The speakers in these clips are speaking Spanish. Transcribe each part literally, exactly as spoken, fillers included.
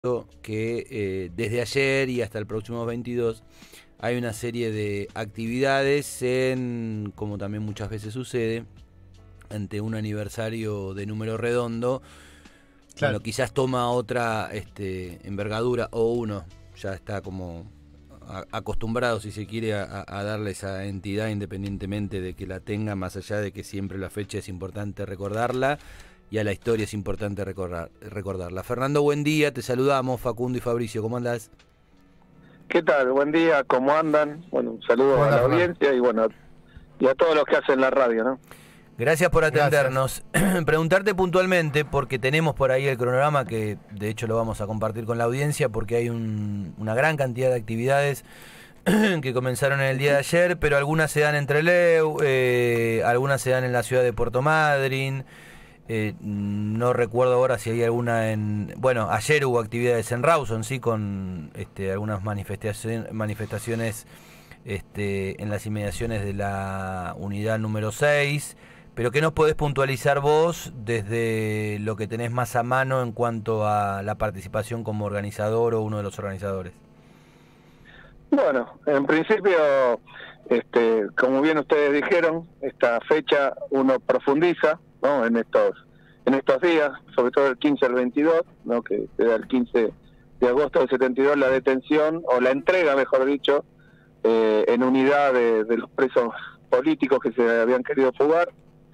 que eh, desde ayer y hasta el próximo veintidós hay una serie de actividades en, como también muchas veces sucede, ante un aniversario de número redondo. Claro. Bueno, quizás toma otra este, envergadura, o uno ya está como a, acostumbrado, si se quiere, a, a darle esa entidad independientemente de que la tenga, más allá de que siempre la fecha es importante recordarla y a la historia es importante recordar, recordarla. Fernando, buen día, te saludamos, Facundo y Fabricio, ¿cómo andás? ¿Qué tal? Buen día, ¿cómo andan? Bueno, un saludo Hola, a la Fernando. audiencia y bueno, y a todos los que hacen la radio, ¿no? Gracias por atendernos. Gracias. Preguntarte puntualmente, porque tenemos por ahí el cronograma, que de hecho lo vamos a compartir con la audiencia, porque hay un, una gran cantidad de actividades que comenzaron en el día de ayer, pero algunas se dan en Trelew, eh, algunas se dan en la ciudad de Puerto Madryn. Eh, no recuerdo ahora si hay alguna en... Bueno, ayer hubo actividades en Rawson, sí, con este, algunas manifestaciones, manifestaciones este, en las inmediaciones de la unidad número seis. Pero ¿qué nos podés puntualizar vos desde lo que tenés más a mano en cuanto a la participación como organizador o uno de los organizadores? Bueno, en principio, este, como bien ustedes dijeron, esta fecha uno profundiza, ¿no? En estos en estos días, sobre todo el quince al veintidós, ¿no? Que era el quince de agosto del setenta y dos la detención, o la entrega, mejor dicho, eh, en unidad de, de los presos políticos que se habían querido fugar,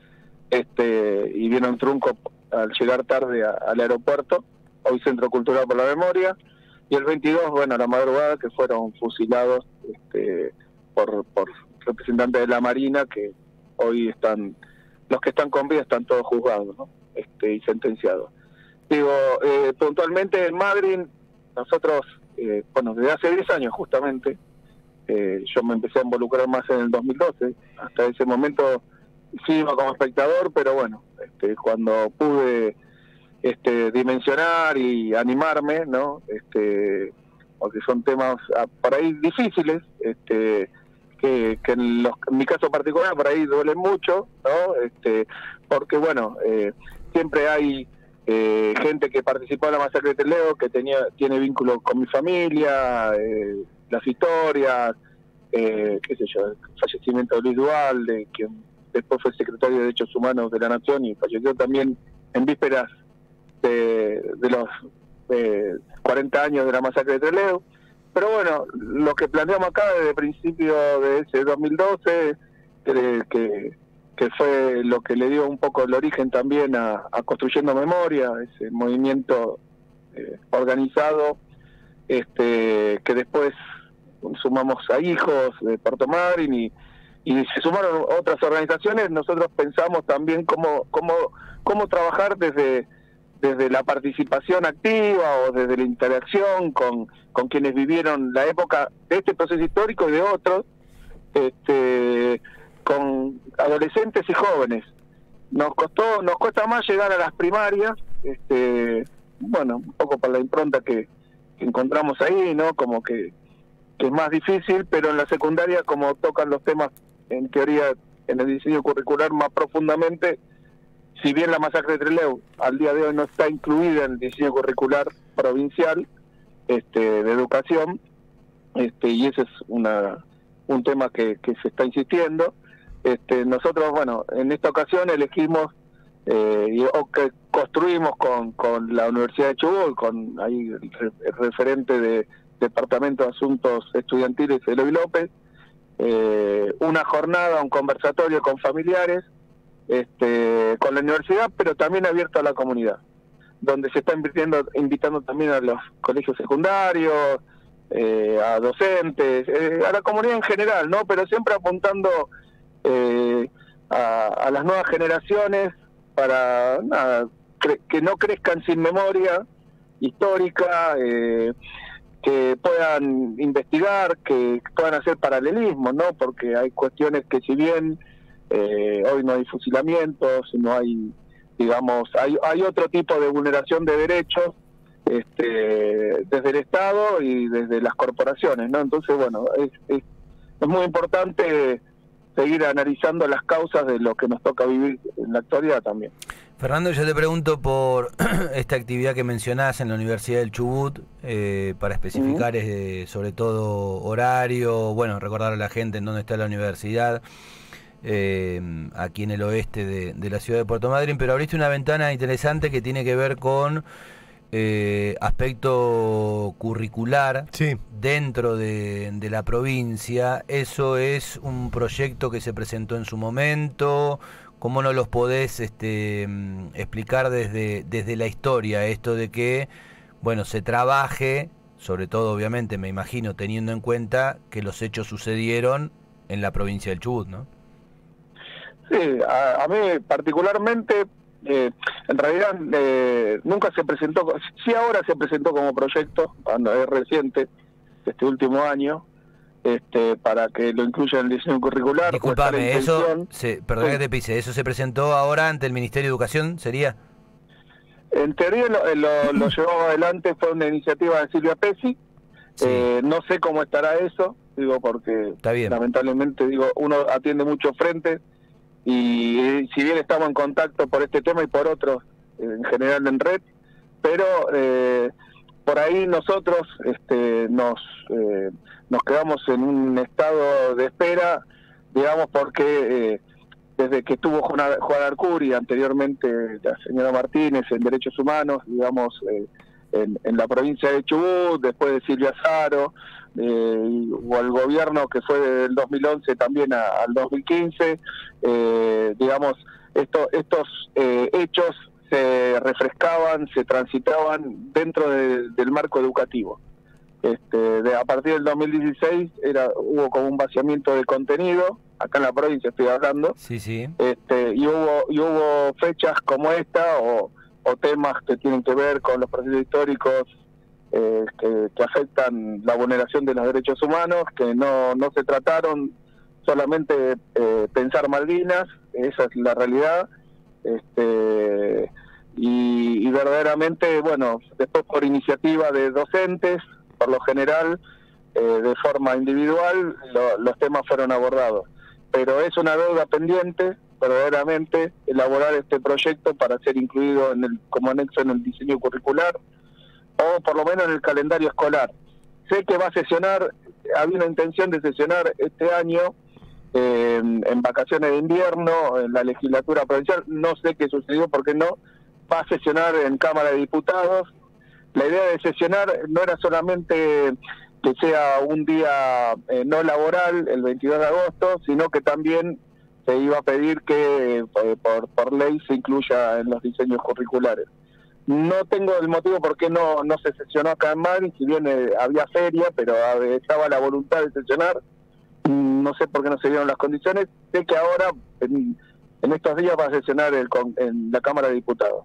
este y viene un trunco al llegar tarde a, al aeropuerto, hoy Centro Cultural por la Memoria, y el veintidós, bueno, a la madrugada, que fueron fusilados este, por, por representantes de la Marina, que hoy están... Los que están con vida están todos juzgados, ¿no? Este, y sentenciados. Digo, eh, puntualmente en Madrid, nosotros, eh, bueno, desde hace diez años justamente, eh, yo me empecé a involucrar más en el dos mil doce, hasta ese momento sí iba como espectador, pero bueno, este, cuando pude este, dimensionar y animarme, ¿no? Este, porque son temas por ahí difíciles, este... que, que en, los, en mi caso particular por ahí duele mucho, ¿no? Este, porque bueno, eh, siempre hay eh, gente que participó en la masacre de Trelew, que tenía tiene vínculo con mi familia, eh, las historias, eh, qué sé yo, el fallecimiento de Luis Duhalde, quien después fue secretario de Derechos Humanos de la Nación y falleció también en vísperas de, de los eh, cuarenta años de la masacre de Trelew. Pero bueno, lo que planteamos acá desde el principio de ese dos mil doce, que, que, que fue lo que le dio un poco el origen también a, a Construyendo Memoria, ese movimiento eh, organizado, este, que después sumamos a Hijos de Puerto Madryn y, y se sumaron otras organizaciones. Nosotros pensamos también cómo, cómo, cómo trabajar desde... desde la participación activa o desde la interacción con, con quienes vivieron la época de este proceso histórico y de otros, este, con adolescentes y jóvenes. Nos costó, nos cuesta más llegar a las primarias, este, bueno, un poco por la impronta que, que encontramos ahí, ¿no? Como que, que es más difícil, pero en la secundaria, como tocan los temas en teoría en el diseño curricular más profundamente, si bien la masacre de Trelew al día de hoy no está incluida en el diseño curricular provincial este, de educación, este, y ese es una un tema que, que se está insistiendo, este, nosotros, bueno, en esta ocasión elegimos eh, y, o que construimos con, con la Universidad de Chubut, con ahí el, el referente de Departamento de Asuntos Estudiantiles, Eloy López, eh, una jornada, un conversatorio con familiares, Este, con la universidad, pero también abierto a la comunidad, donde se está invirtiendo, invitando también a los colegios secundarios, eh, a docentes, eh, a la comunidad en general, ¿no? Pero siempre apuntando eh, a, a las nuevas generaciones para nada, cre que no crezcan sin memoria histórica, eh, que puedan investigar, que puedan hacer paralelismo, ¿no? Porque hay cuestiones que, si bien Eh, hoy no hay fusilamientos, no hay, digamos, hay, hay otro tipo de vulneración de derechos este, desde el Estado y desde las corporaciones, ¿no? Entonces, bueno, es, es, es muy importante seguir analizando las causas de lo que nos toca vivir en la actualidad también. Fernando, yo te pregunto por esta actividad que mencionás en la Universidad del Chubut, eh, para especificar Uh-huh. eh, sobre todo horario, bueno, recordar a la gente en dónde está la universidad, eh, aquí en el oeste de, de la ciudad de Puerto Madryn, pero abriste una ventana interesante que tiene que ver con eh, aspecto curricular Sí. dentro de, de la provincia. Eso es un proyecto que se presentó en su momento. ¿Cómo no los podés este, mm, explicar desde, desde la historia esto de que, bueno, se trabaje, sobre todo obviamente me imagino teniendo en cuenta que los hechos sucedieron en la provincia del Chubut, ¿no? Sí, a, a mí particularmente, eh, en realidad eh, nunca se presentó, sí ahora se presentó como proyecto, cuando es reciente, este último año, este para que lo incluya en el diseño curricular. Disculpame, eso, se, perdón sí. que te pise, ¿eso se presentó ahora ante el Ministerio de Educación, sería? En teoría lo, lo, lo llevó adelante, fue una iniciativa de Silvia Pesci. Sí. Eh, no sé cómo estará eso, digo, porque Está bien. lamentablemente, digo, uno atiende muchos frentes y eh, si bien estamos en contacto por este tema y por otros, eh, en general en red, pero eh, por ahí nosotros este, nos eh, nos quedamos en un estado de espera, digamos, porque eh, desde que estuvo Juan, Juan Arcuri, anteriormente la señora Martínez en Derechos Humanos, digamos, eh, en, en la provincia de Chubut, después de Silvia Saro, eh, o el gobierno que fue del dos mil once también a, al dos mil quince, eh, digamos, esto, estos eh, hechos se refrescaban, se transitaban dentro de, del marco educativo. Este, de, a partir del dos mil dieciséis era, hubo como un vaciamiento de contenido, acá en la provincia estoy hablando, Sí, sí. este, y hubo y hubo fechas como esta o, o temas que tienen que ver con los procesos históricos eh, que, que afectan la vulneración de los derechos humanos, que no, no se trataron solamente eh, pensar Malvinas, esa es la realidad, este, y, y verdaderamente, bueno, después por iniciativa de docentes, por lo general, eh, de forma individual, lo, los temas fueron abordados. Pero es una deuda pendiente, verdaderamente, elaborar este proyecto para ser incluido en el, como anexo en el diseño curricular, o por lo menos en el calendario escolar. Sé que va a sesionar, había una intención de sesionar este año, eh, en vacaciones de invierno, en la legislatura provincial, no sé qué sucedió, porque no, va a sesionar en Cámara de Diputados. La idea de sesionar no era solamente que sea un día eh, no laboral, el veintidós de agosto, sino que también se iba a pedir que eh, por, por ley se incluya en los diseños curriculares. No tengo el motivo por qué no, no se sesionó acá en Madrid, si bien eh, había feria, pero eh, estaba la voluntad de sesionar. No sé por qué no se dieron las condiciones. Sé que ahora, en, en estos días, va a sesionar el, en la Cámara de Diputados.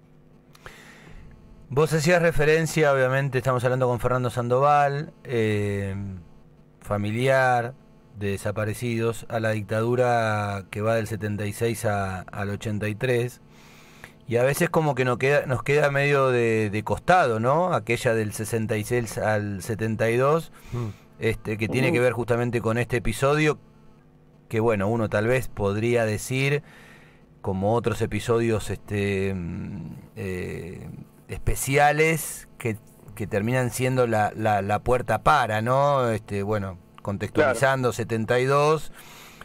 Vos hacías referencia, obviamente estamos hablando con Fernando Sandoval, eh, familiar de desaparecidos, a la dictadura que va del setenta y seis a, al ochenta y tres, y a veces como que nos queda, nos queda medio de, de costado, ¿no? Aquella del sesenta y seis al setenta y dos, mm. este, que tiene que ver justamente con este episodio, que bueno, uno tal vez podría decir, como otros episodios este eh, especiales que, que terminan siendo la, la, la puerta para, ¿no? Este, bueno, contextualizando, claro. setenta y dos,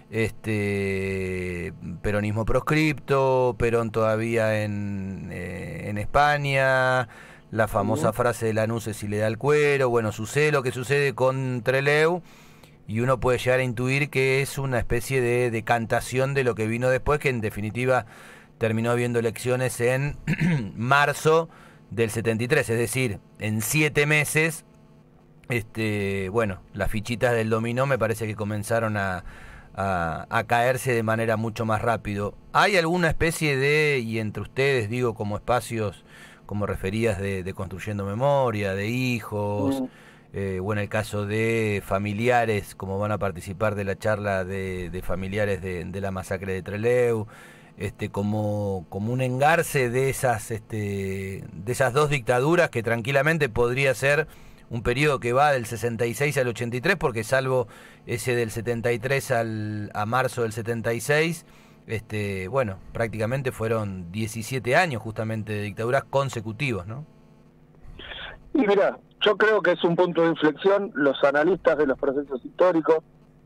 este peronismo proscripto, Perón todavía en, eh, en España, la famosa uh-huh. frase de Lanús si le da el cuero, bueno, sucede lo que sucede con Trelew, y uno puede llegar a intuir que es una especie de decantación de lo que vino después, que en definitiva terminó habiendo elecciones en marzo del setenta y tres, es decir, en siete meses, este, bueno, las fichitas del dominó me parece que comenzaron a, a, a caerse de manera mucho más rápido. ¿Hay alguna especie de, y entre ustedes digo como espacios, como referías de, de construyendo memoria, de hijos, mm. eh, o en el caso de familiares, como van a participar de la charla de, de familiares de, de la masacre de Trelew, este, como, como un engarce de esas, este, de esas dos dictaduras que tranquilamente podría ser un periodo que va del sesenta y seis al ochenta y tres, porque salvo ese del setenta y tres al, a marzo del setenta y seis, este, bueno, prácticamente fueron diecisiete años justamente de dictaduras consecutivos, ¿no? Y mira, yo creo que es un punto de inflexión. Los analistas de los procesos históricos,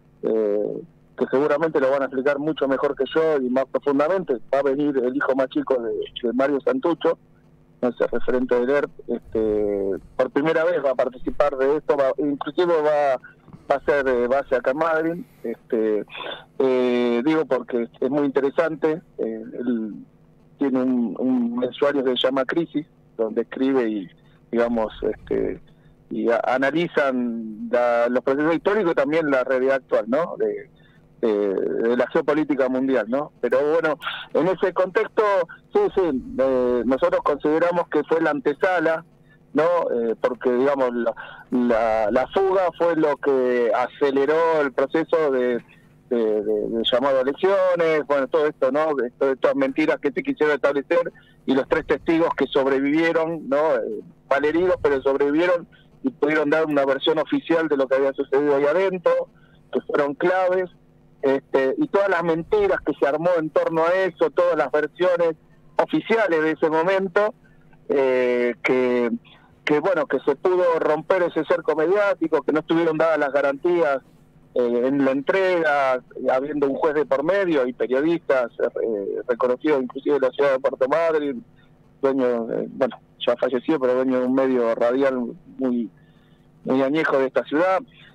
eh, que seguramente lo van a explicar mucho mejor que yo y más profundamente, va a venir el hijo más chico de, de Mario Santucho, ese referente del E R P, este, por primera vez va a participar de esto, va, inclusive va, va a ser de base acá en Madrid, este, eh, digo porque es muy interesante. Eh, él tiene un, un mensuario que se llama Crisis, donde escribe y, digamos, este, y a, analizan la, los procesos históricos y también la realidad actual, ¿no? De, de, de la geopolítica mundial, ¿no? Pero bueno, en ese contexto, sí, sí, eh, nosotros consideramos que fue la antesala, ¿no? Eh, porque, digamos, la, la, la fuga fue lo que aceleró el proceso de, de, de, de llamado a elecciones, bueno, todo esto, ¿no? De, de estas mentiras que se quisieron establecer, y los tres testigos que sobrevivieron, ¿no? Eh, malheridos, pero sobrevivieron y pudieron dar una versión oficial de lo que había sucedido ahí adentro, que fueron claves. Este, y todas las mentiras que se armó en torno a eso, todas las versiones oficiales de ese momento, eh, que, que bueno, que se pudo romper ese cerco mediático, que no estuvieron dadas las garantías eh, en la entrega, habiendo un juez de por medio y periodistas eh, reconocidos inclusive de la ciudad de Puerto Madryn, dueño, eh, bueno, ya falleció, pero dueño de un medio radial muy, muy añejo de esta ciudad.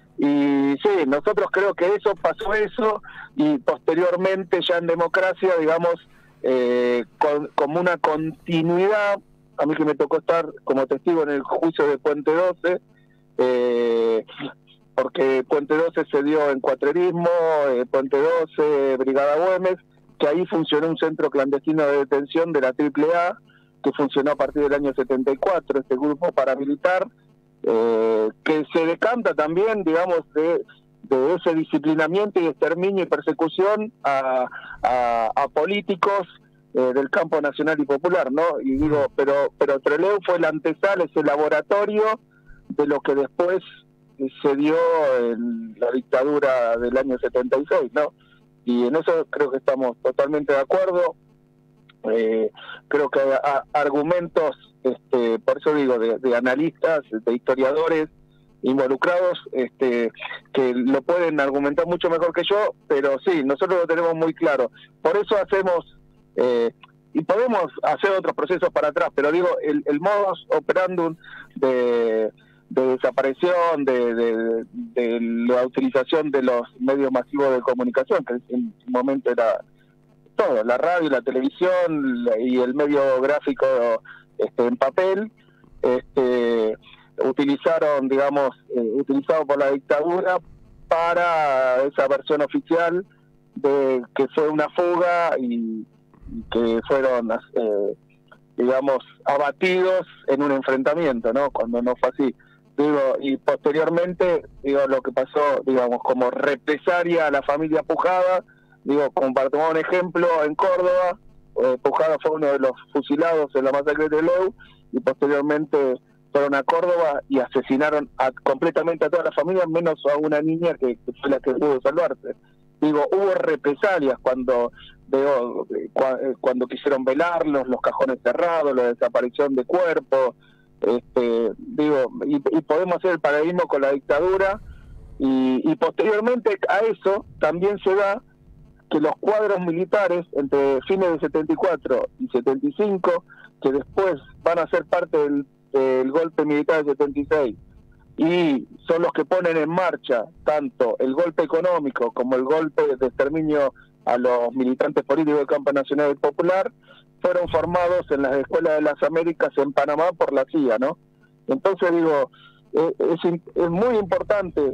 Y sí, nosotros creo que eso pasó eso, y posteriormente ya en democracia, digamos, eh, con, como una continuidad. A mí que me tocó estar como testigo en el juicio de Puente doce, eh, porque Puente doce se dio en cuatrerismo, eh, Puente doce, Brigada Güemes, que ahí funcionó un centro clandestino de detención de la Triple A, que funcionó a partir del año setenta y cuatro, este grupo paramilitar, Eh, que se decanta también, digamos, de, de ese disciplinamiento y exterminio y persecución a, a, a políticos eh, del campo nacional y popular, ¿no? Y digo, pero pero Trelew fue la antesala, ese laboratorio de lo que después se dio en la dictadura del año setenta y seis, ¿no? Y en eso creo que estamos totalmente de acuerdo. Eh, creo que hay argumentos, este, por eso digo, de, de analistas, de historiadores involucrados, este, que lo pueden argumentar mucho mejor que yo, pero sí, nosotros lo tenemos muy claro. Por eso hacemos, eh, y podemos hacer otros procesos para atrás, pero digo, el, el modus operandum de, de desaparición, de, de, de la utilización de los medios masivos de comunicación, que en su momento era todo, la radio, la televisión y el medio gráfico este, en papel, este, utilizaron, digamos, eh, utilizado por la dictadura para esa versión oficial de que fue una fuga y, y que fueron, eh, digamos, abatidos en un enfrentamiento, ¿no? Cuando no fue así. Digo, y posteriormente, digo, lo que pasó, digamos, como represalia a la familia Pujada. Digo, como para tomar un ejemplo, en Córdoba, eh, Pujada fue uno de los fusilados en la masacre de Trelew, y posteriormente fueron a Córdoba y asesinaron a, completamente a toda la familia, menos a una niña que, que fue la que pudo salvarse. Digo, hubo represalias cuando, digo, cuando quisieron velarlos, los cajones cerrados, la desaparición de cuerpos, este, digo, y, y podemos hacer el paralelismo con la dictadura, y, y posteriormente a eso también se da que los cuadros militares entre fines de setenta y cuatro y setenta y cinco, que después van a ser parte del, del golpe militar de setenta y seis, y son los que ponen en marcha tanto el golpe económico como el golpe de exterminio a los militantes políticos del campo nacional y popular, fueron formados en las escuelas de las Américas en Panamá por la C I A, ¿no? Entonces digo, eh, es, es muy importante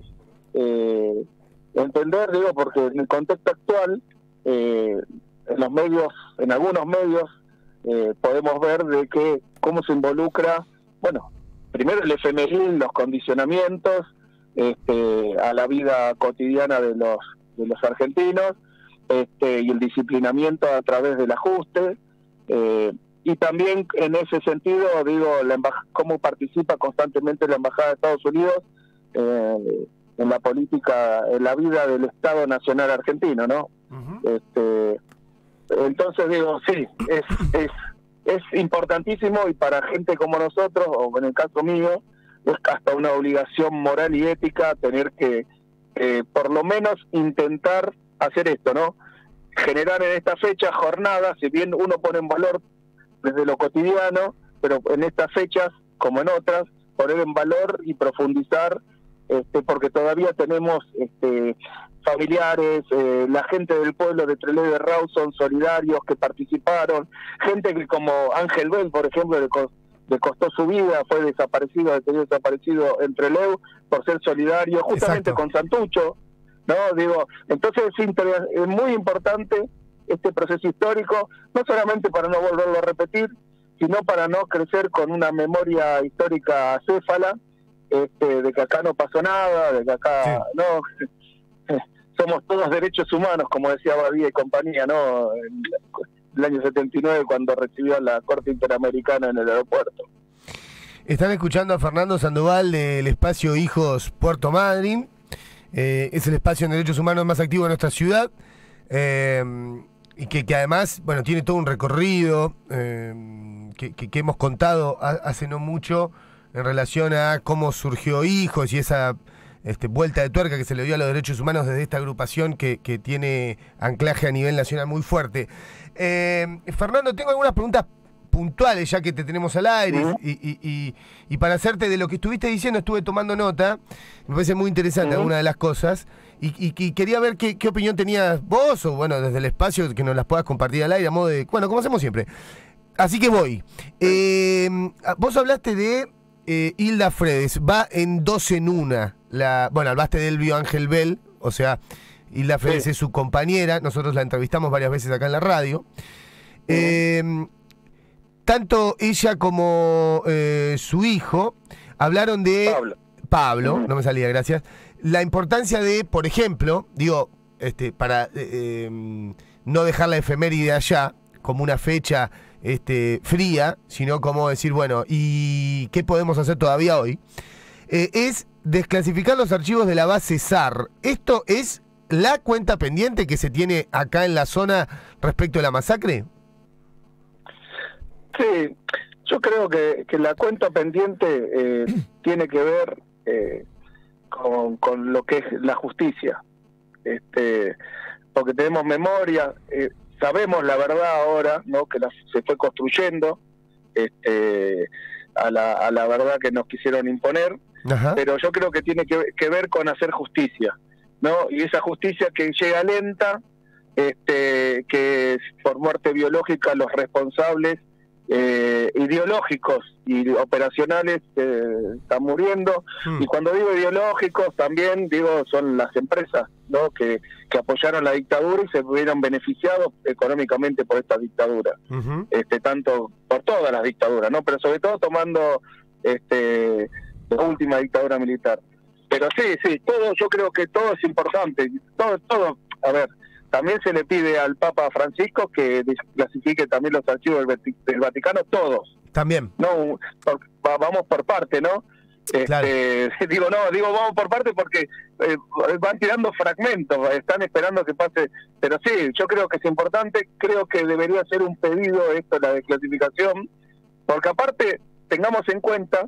eh, entender, digo, porque en el contexto actual, eh, en los medios, en algunos medios, eh, podemos ver de que cómo se involucra, bueno, primero el efemeril, los condicionamientos este, a la vida cotidiana de los de los argentinos, este, y el disciplinamiento a través del ajuste, eh, y también en ese sentido, digo, la embaj- cómo participa constantemente la Embajada de Estados Unidos eh, en la política, en la vida del Estado Nacional argentino, ¿no? Uh-huh. Este, Entonces digo, sí, es, es, es importantísimo, y para gente como nosotros, o en el caso mío, es hasta una obligación moral y ética tener que, eh, por lo menos, intentar hacer esto, ¿no? Generar en esta fecha jornadas, si bien uno pone en valor desde lo cotidiano, pero en estas fechas, como en otras, poner en valor y profundizar, este, porque todavía tenemos este, familiares, eh, la gente del pueblo de Trelew de Rawson, solidarios que participaron, gente que como Ángel Bell, por ejemplo, le, co le costó su vida, fue desaparecido, detenido desaparecido en Trelew por ser solidario, justamente Exacto. con Santucho, ¿no? Digo, entonces es, es muy importante este proceso histórico, no solamente para no volverlo a repetir, sino para no crecer con una memoria histórica acéfala, este, de que acá no pasó nada, de que acá sí. no somos todos derechos humanos, como decía Badía y compañía, ¿no? En el año setenta y nueve, cuando recibió a la Corte Interamericana en el aeropuerto. Están escuchando a Fernando Sandoval del espacio Hijos Puerto Madryn. Eh, es el espacio en derechos humanos más activo de nuestra ciudad. Eh, y que, que además, bueno, tiene todo un recorrido eh, que, que, que hemos contado a, hace no mucho en relación a cómo surgió Hijos y esa este, vuelta de tuerca que se le dio a los derechos humanos desde esta agrupación que, que tiene anclaje a nivel nacional muy fuerte. Eh, Fernando, tengo algunas preguntas puntuales ya que te tenemos al aire, uh-huh. y, y, y, y para hacerte de lo que estuviste diciendo, estuve tomando nota, me parece muy interesante uh-huh. alguna de las cosas, y, y, y quería ver qué, qué opinión tenías vos, o bueno, desde el espacio, que nos las puedas compartir al aire, a modo de, bueno, como hacemos siempre. Así que voy. Eh, vos hablaste de eh, Hilda Fredes, va en dos en una, la, bueno, hablaste de Elvio Ángel Bell, o sea, Hilda Fredes sí. es su compañera, nosotros la entrevistamos varias veces acá en la radio. Uh-huh. Eh, Tanto ella como eh, su hijo hablaron de Pablo, Pablo uh-huh. no me salía, gracias, la importancia de, por ejemplo, digo, este, para eh, no dejar la efeméride allá como una fecha este, fría, sino como decir, bueno, ¿y qué podemos hacer todavía hoy? Eh, es desclasificar los archivos de la base S A R. ¿Esto es la cuenta pendiente que se tiene acá en la zona respecto a la masacre? Sí, yo creo que, que la cuenta pendiente eh, tiene que ver eh, con, con lo que es la justicia, este, porque tenemos memoria, eh, sabemos la verdad ahora, ¿no? Que la, se fue construyendo este, a, la, a la verdad que nos quisieron imponer, Ajá. pero yo creo que tiene que, que ver con hacer justicia, ¿no? Y esa justicia que llega lenta, este, que por muerte biológica los responsables Eh, ideológicos y operacionales eh, están muriendo, hmm. y cuando digo ideológicos también digo son las empresas, ¿no? que, que apoyaron la dictadura y se vieron beneficiados económicamente por esta dictadura, uh-huh. este tanto por todas las dictaduras, ¿no? Pero sobre todo tomando este la última dictadura militar. Pero sí, sí, todo, yo creo que todo es importante, todo, todo, a ver, también se le pide al Papa Francisco que clasifique también los archivos del, del Vaticano, todos. También. No, por, va, vamos por parte, ¿no? Claro. Este, digo, no, digo vamos por parte porque eh, van tirando fragmentos, están esperando que pase. Pero sí, yo creo que es importante, creo que debería ser un pedido esto, la desclasificación, porque aparte, tengamos en cuenta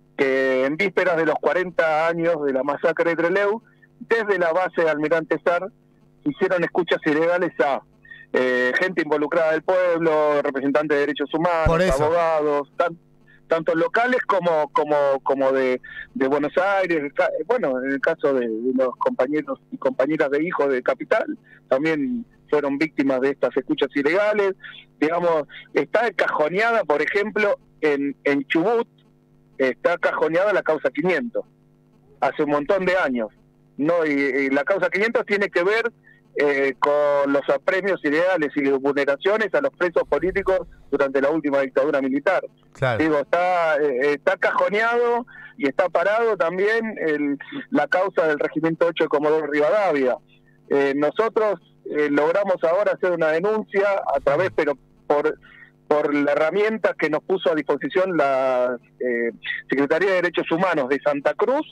que en vísperas de los cuarenta años de la masacre de Trelew, desde la base de Almirante Sar, hicieron escuchas ilegales a eh, gente involucrada del pueblo, representantes de derechos humanos, abogados, tan, tanto locales como como como de, de Buenos Aires, bueno, en el caso de, de los compañeros y compañeras de Hijos de Capital, también fueron víctimas de estas escuchas ilegales. Digamos, está cajoneada, por ejemplo, en, en Chubut, está cajoneada la causa quinientos, hace un montón de años, ¿no? Y, y la causa quinientos tiene que ver Eh, con los apremios ilegales y vulneraciones a los presos políticos durante la última dictadura militar. Claro. Digo, está eh, está cajoneado y está parado también el, la causa del Regimiento ocho de Comodoro Rivadavia. Eh, nosotros eh, logramos ahora hacer una denuncia a través, pero por por la herramienta que nos puso a disposición la eh, Secretaría de Derechos Humanos de Santa Cruz,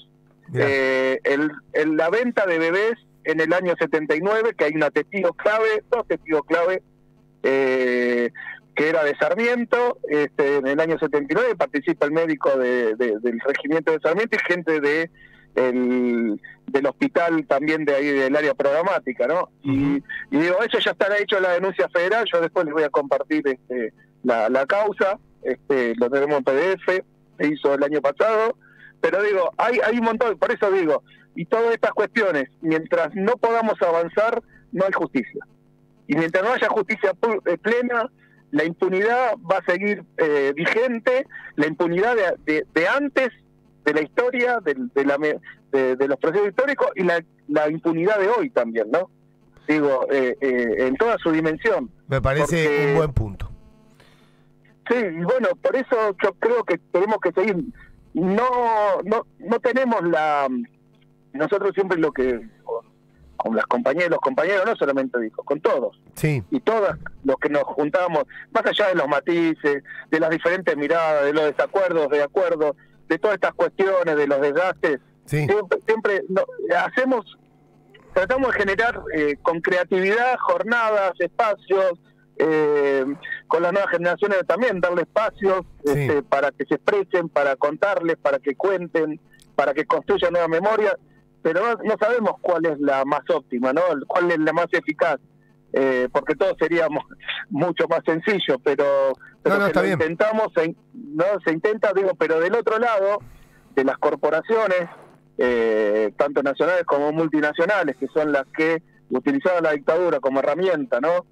eh, el, el, la venta de bebés en el año setenta y nueve, que hay una testigo clave, dos testigos clave, eh, que era de Sarmiento, este, en el año setenta y nueve participa el médico de, de, del regimiento de Sarmiento y gente de el, del hospital también de ahí del área programática, ¿no? Uh-huh. Y, y digo, eso ya estará hecho la denuncia federal, yo después les voy a compartir este, la, la causa, este, lo tenemos en P D F, se hizo el año pasado, pero digo, hay, hay un montón, por eso digo, y todas estas cuestiones, mientras no podamos avanzar, no hay justicia. Y mientras no haya justicia plena, la impunidad va a seguir eh, vigente, la impunidad de, de, de antes de la historia, de, de, la, de, de los procesos históricos, y la, la impunidad de hoy también, ¿no? Digo, eh, eh, en toda su dimensión. Me parece porque, un buen punto. Sí, y bueno, por eso yo creo que tenemos que seguir. No, no, no tenemos la... Nosotros siempre lo que... con las compañeras, los compañeros, no solamente digo, con todos. Sí. Y todos los que nos juntamos, más allá de los matices, de las diferentes miradas, de los desacuerdos, de acuerdos, de todas estas cuestiones, de los desgastes, sí. siempre, siempre no, hacemos, tratamos de generar eh, con creatividad jornadas, espacios, eh, con las nuevas generaciones también darle espacios sí. este, para que se expresen, para contarles, para que cuenten, para que construyan nueva memoria. Pero no, no sabemos cuál es la más óptima, ¿no? Cuál es la más eficaz, eh, porque todos seríamos mucho más sencillo, pero, pero no, no, que está lo bien. intentamos, se, no se intenta, digo, pero del otro lado, de las corporaciones, eh, tanto nacionales como multinacionales, que son las que utilizaban la dictadura como herramienta, ¿no?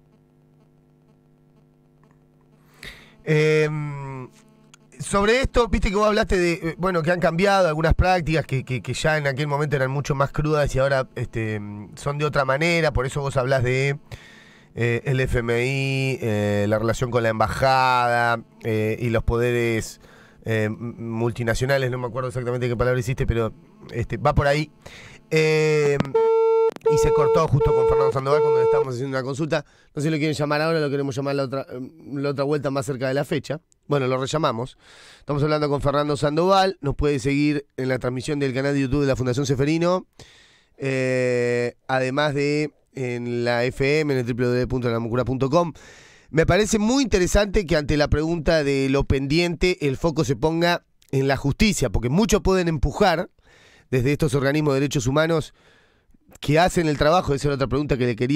Eh... Sobre esto, viste que vos hablaste de, bueno, que han cambiado algunas prácticas que, que, que ya en aquel momento eran mucho más crudas y ahora este, son de otra manera, por eso vos hablás de eh, el F M I, eh, la relación con la embajada eh, y los poderes eh, multinacionales, no me acuerdo exactamente qué palabra hiciste, pero este, va por ahí. Eh, y se cortó justo con Fernando Sandoval cuando le estábamos haciendo una consulta. No sé si lo quieren llamar ahora o lo queremos llamar la otra, la otra vuelta más cerca de la fecha. Bueno, lo rellamamos. Estamos hablando con Fernando Sandoval. Nos puede seguir en la transmisión del canal de YouTube de la Fundación Ceferino. Eh, además de en la F M, en el doble u doble u doble u punto la mucura punto com. Me parece muy interesante que ante la pregunta de lo pendiente, el foco se ponga en la justicia, porque muchos pueden empujar desde estos organismos de derechos humanos que hacen el trabajo. Esa era otra pregunta que le quería